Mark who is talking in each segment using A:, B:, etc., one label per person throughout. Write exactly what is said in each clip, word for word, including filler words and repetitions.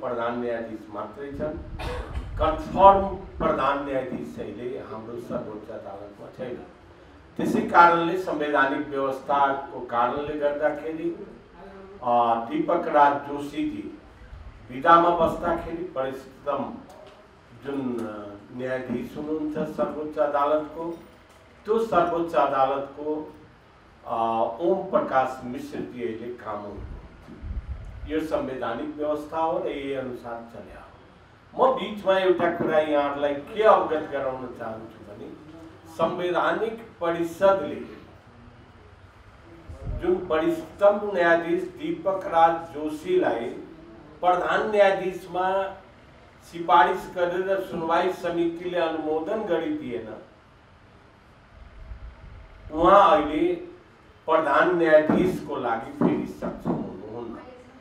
A: प्रधान न्यायाधीश मात्रै छन्। कन्फर्म प्रधान न्यायाधीश अहिले हाम्रो सर्वोच्च अदालतमा छैन। त्यसै कारणले संवैधानिक व्यवस्थाको कारणले गर्दाखेरि दीपक राज जोशीजी विधामा बस्दाखेरि वरिष्ठतम जुन न्यायाधीश हुनुहुन्छ सर्वोच्च अदालतको, त्यो सर्वोच्च अदालतको ओम प्रकाश मिश्रजी अहिले काम हुनुहुन्छ। यो संवैधानिक व्यवस्था हो र यही अनुसार चल्या हो। म बीचमा एउटा कुरा यहाँहरूलाई के अवगत गराउन चाहन्छु भने संवैधानिक परिषदले जुन वरिष्ठतम न्यायाधीश दीपक राज जोशीलाई प्रधान न्यायाधीशमा सिफारिस गरेर सुनवाई समितिले अनुमोदन गरिदिएन, उहाँ अहिले प्रधान न्यायाधीशको लागि फेरि सक्षम हुनुहुन्न।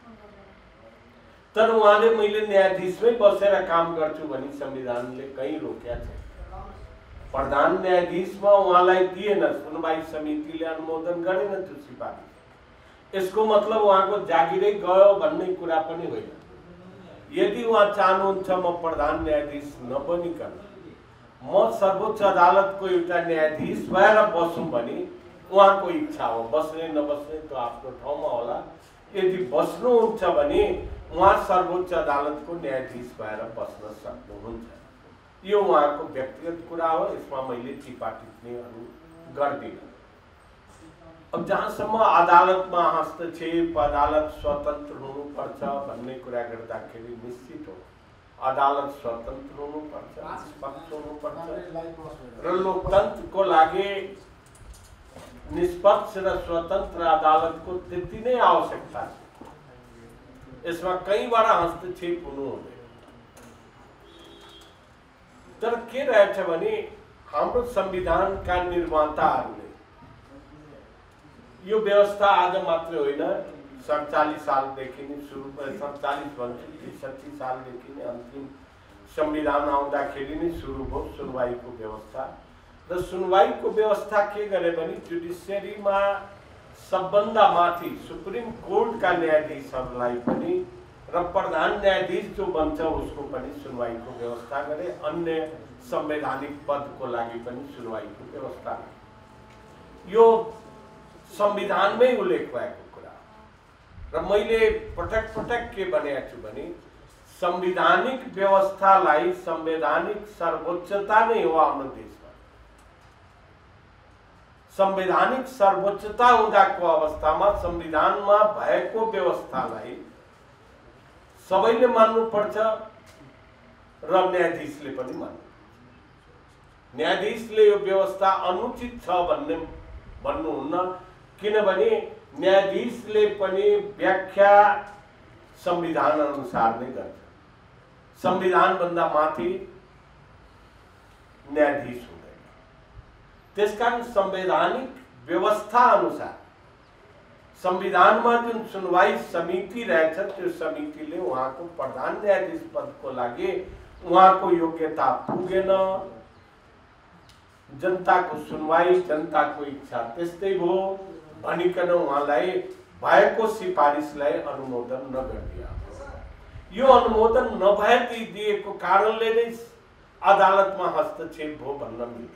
A: तर उहाँले मैले न्यायाधीशमै बसेर काम गर्छु भनी संविधानले कहीँ रोकेका छैन। प्रधान न्यायाधीशमा उहाँलाई दिएन, सुनवाई समितिले अनुमोदन गरेन त्यो सिफारिस। यसको मतलब उहाँको जागिरै गयो भन्ने कुरा पनि होइन। यदि उहाँ चाहनुहुन्छ म प्रधान न्यायाधीश नबनिकन म सर्वोच्च अदालतको एउटा न्यायाधीश भएर बसौँ भने उहाँको इच्छा हो। बस्ने नबस्ने त आफ्नो ठाउँमा होला। यदि बस्नुहुन्छ भने उहाँ सर्वोच्च अदालतको न्यायाधीश भएर बस्न सक्नुहुन्छ। यो उहाँको व्यक्तिगत कुरा हो, यसमा मैले टिप्पा टिप्पणीहरू गर्दिनँ। अब जहाँसम्म अदालतमा हस्तक्षेप, अदालत स्वतन्त्र हुनुपर्छ भन्ने कुरा गर्दाखेरि निश्चित हो अदालत स्वतन्त्र हुनुपर्छ, निष्पक्ष हुनुपर्छ र लोकतन्त्रको लागि निष्पक्ष र स्वतन्त्र अदालतको त्यति नै आवश्यकता छ। यसमा कहीँबाट हस्तक्षेप हुनु हुँदैन। तर के रहेछ भने हाम्रो संविधानका निर्माताहरूले यो व्यवस्था आज मात्र होइन, सडचालीस सालदेखि नै सुरु सडचालीस भन्छु त्रिसठी सालदेखि नै अन्तिम संविधान आउँदाखेरि नै सुरु भयो सुनवाईको व्यवस्था। र सुनवाईको व्यवस्था के गरे भने जुडिसियरीमा सबभन्दा माथि सुप्रिम कोर्टका न्यायाधीशहरूलाई पनि र प्रधान न्यायाधीश जो बन्छ उसको पनि सुनवाईको व्यवस्था गरे। अन्य संवैधानिक पदको लागि पनि सुनवाईको व्यवस्था गरे। यो संविधानमै उल्लेख भएको कुरा र मैले पटक पटक के भनेको छु भने संवैधानिक व्यवस्थालाई संवैधानिक सर्वोच्चता नै हो हाम्रो देशमा। संवैधानिक सर्वोच्चता हुँदाको अवस्थामा संविधानमा भएको व्यवस्थालाई सबैले मान्नुपर्छ र न्यायाधीशले पनि मान्नु। न्यायाधीशले यो व्यवस्था अनुचित छ भन्ने भन्नुहुन्न, किनभने न्यायाधीशले पनि व्याख्या संविधान अनुसार नै गर्छ। संविधानभन्दा माथि न्यायाधीश हुँदैन। त्यसकारण संवैधानिक व्यवस्था अनुसार संविधानमा जुन सुनवाई समिति रहेछ त्यो समितिले उहाँको प्रधान न्यायाधीश पदको लागि उहाँको योग्यता पुगेन, जनताको सुनवाई जनताको इच्छा त्यस्तै भयो भनिकन उहाँलाई भएको सिफारिसलाई अनुमोदन नगरिदिया। यो अनुमोदन नभइदिएको कारणले नै अदालतमा हस्तक्षेप भयो भन्न मिल्दैन।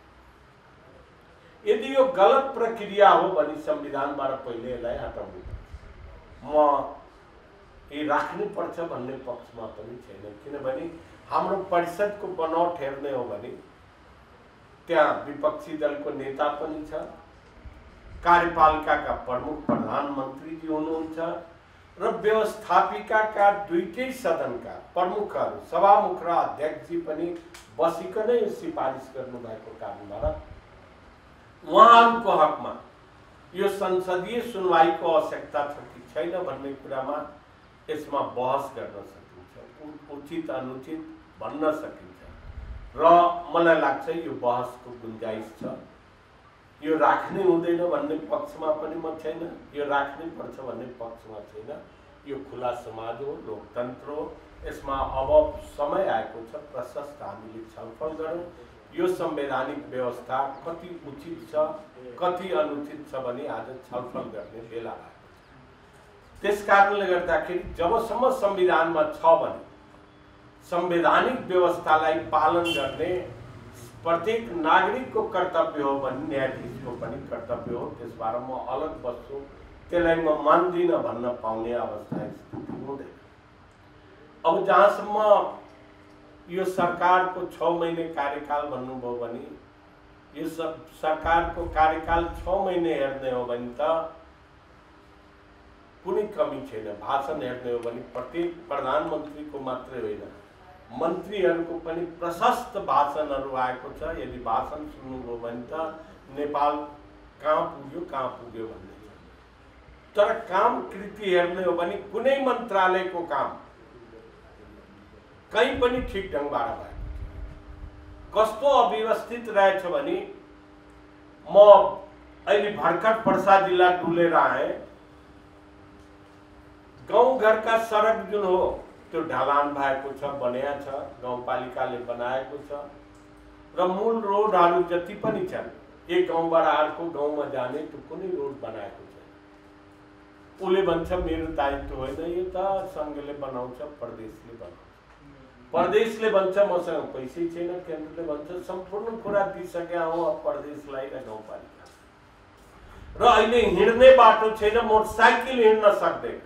A: यदि यो गलत प्रक्रिया हो भने संविधानबाट पहिले यसलाई हटाउनु पर्छ। म यी राख्नु पर्छ भन्ने पक्षमा पनि छैन, किनभने हाम्रो परिषदको बनावट हेर्ने हो भने त्यहाँ विपक्षी दलको नेता पनि छ, कार्यपालिकाका प्रमुख प्रधानमन्त्रीजी हुनुहुन्छ र व्यवस्थापिकाका दुईटै सदनका प्रमुखहरू सभामुख र अध्यक्षजी पनि बसिकनै सिफारिस गर्नुभएको कारणबाट उहाँहरूको हकमा यो संसदीय सुनवाईको आवश्यकता छ कि छैन भन्ने कुरामा यसमा बहस गर्न सकिन्छ, उचित अनुचित भन्न सकिन्छ र मलाई लाग्छ यो बहसको गुन्जाइस छ। यो राख्नै हुँदैन भन्ने पक्षमा पनि म छैन, यो राख्नै पर्छ भन्ने पक्षमा छैन। यो खुला समाज हो, लोकतन्त्र हो। यसमा अब समय आएको छ प्रशस्त हामीले छलफल गरौँ। यो संवैधानिक व्यवस्था कति उचित छ कति अनुचित छ भने आज छलफल गर्ने बेला आएको छ। त्यस कारणले गर्दाखेरि जबसम्म संविधानमा छ भने संवैधानिक व्यवस्थालाई पालन गर्ने प्रत्येक नागरिकको कर्तव्य हो भने न्यायाधीशको पनि कर्तव्य हो। त्यसबाट म अलग बस्छु, त्यसलाई म मान्दिनँ भन्न पाउने अवस्था स्थिति हुँदैन। अब जहाँसम्म यो सरकारको छ महिने कार्यकाल भन्नुभयो भने यो सरकारको कार्यकाल छ महिने हेर्ने हो भने त कुनै कमी छैन। भाषण हेर्ने हो भने प्रत्येक प्रधानमन्त्रीको मात्रै होइन, मन्त्रीहरूको पनि प्रशस्त भाषणहरू आएको छ। यदि भाषण सुन्नुभयो भने त नेपाल कहाँ पुग्यो कहाँ पुग्यो भन्ने छ। तर काम कृति हेर्ने हो भने कुनै मन्त्रालयको काम कहीँ पनि ठिक ढङ्गबाट भएको छ। कस्तो अव्यवस्थित रहेछ भने म अहिले भर्खर पर्सा जिल्ला डुलेर आएँ। गाउँ घरका सडक जुन हो त्यो ढलान भएको छ, बनिया छ, गाउँपालिकाले बनाएको छ र मूल रोडहरू जति पनि छन् एक गाउँबाट अर्को गाउँमा जाने त्यो कुनै रोड बनाएको छैन। उसले भन्छ मेरो दायित्व होइन, यो त सङ्घले बनाउँछ, प्रदेशले बनाउँछ। प्रदेशले भन्छ मसँग पैसै छैन, केन्द्रले भन्छ सम्पूर्ण कुरा दिइसके हो प्रदेशलाई र गाउँपालिका। र अहिले हिँड्ने बाटो छैन, मोटरसाइकल हिँड्न सक्दैन।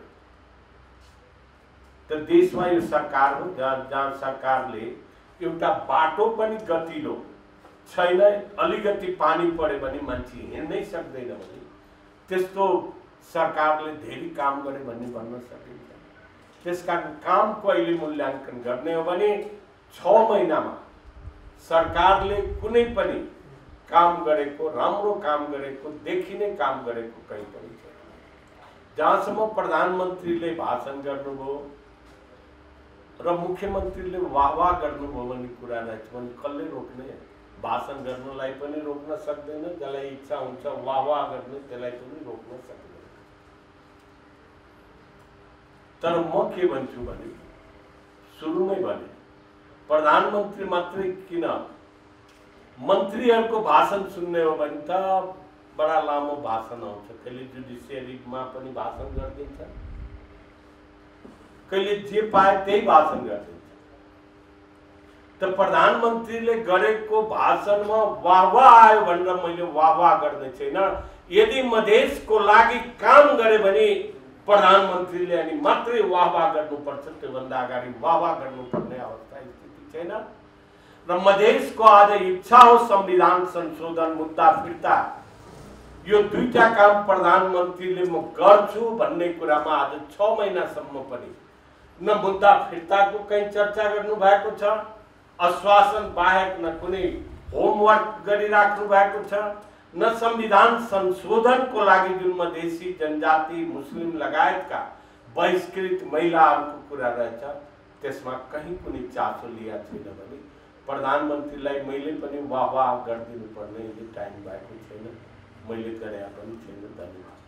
A: त देशमा यो सरकार हो जहाँ जहाँ सरकारले एउटा बाटो पनि गतिलो छैन, अलिकति पानी पऱ्यो भने मान्छे हिँड्नै सक्दैन भने त्यस्तो सरकारले धेरै काम गरे भन्ने भन्न सकिन्छ। त्यसकारण कामको अहिले मूल्याङ्कन गर्ने हो भने छ महिनामा सरकारले कुनै पनि काम गरेको, राम्रो काम गरेको, देखिने काम गरेको कहीँ पनि छैन। जहाँसम्म प्रधानमन्त्रीले भाषण गर्नुभयो र मुख्यमन्त्रीले वाहवाह गर्नुभयो भन्ने कुरा रहेछ भने कसले रोक्ने? भाषण गर्नलाई पनि रोक्न सक्दैन, जसलाई इच्छा हुन्छ वाहवाह गर्ने त्यसलाई पनि रोक्न सक्दैन। तर म के भन्छु भने सुरुमै भने प्रधानमन्त्री मात्रै किन, मन्त्रीहरूको भाषण सुन्ने हो भने त बडा लामो भाषण आउँछ। कहिले जुडिसियरीमा पनि भाषण गरिदिन्छ, कहिले जे पाए त्यही भाषण गरिदिन्छ। त प्रधानमन्त्रीले गरेको भाषणमा वाहवाह आयो भनेर मैले वाहवाह गर्ने छैन। यदि मधेसको लागि काम गरे भने प्रधानमन्त्रीले अनि मात्रै वाहवाह गर्नुपर्छ, त्योभन्दा अगाडि वाहवाह गर्नुपर्ने अवस्था स्थिति छैन। र मधेसको आज इच्छा हो संविधान संशोधन, मुद्दा फिर्ता, यो दुईटा काम प्रधानमन्त्रीले म गर्छु भन्ने कुरामा आज छ महिनासम्म पनि न मुद्दा फिर्ताको कहीँ चर्चा गर्नु भएको छ, आश्वासन बाहेक न कुनै होमवर्क गरिराख्नु भएको छ, न संविधान संशोधनको लागि जुन मधेसी जनजाति मुस्लिम लगायतका बहिष्कृत महिलाहरूको कुरा रहेछ त्यसमा कहीँ कुनै चासो लिया छैन भने प्रधानमन्त्रीलाई मैले पनि वाहवाह गरिदिनु पर्ने टाइम भएको छैन। मैले गरे पनि छैन। धन्यवाद।